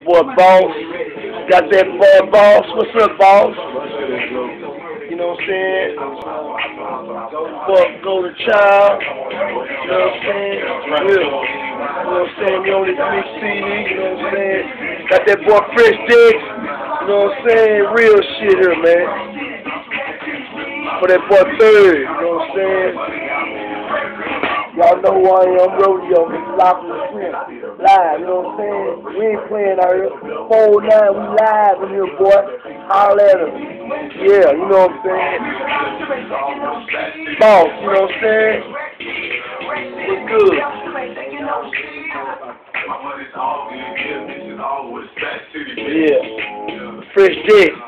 Boy, boss. Got that boy, boss. What's up, boss? You know what I'm saying? Boy, Goldenchild. You know what I'm saying? Real. You know what I'm saying? We on this big CD. You know what I'm saying? Got that boy Fresh Dicks. You know what I'm saying? Real shit here, man. For that boy Third. You know what I'm saying? Y'all know who I am, Rodeo, Mr. Lock and Shrimp. Live, you know what I'm saying? We ain't playing out here. 4-9, we live in here, boy. Holler at us. Yeah, you know what I'm saying? Boss, you know what I'm saying? What's good? Yeah. Fresh Dick.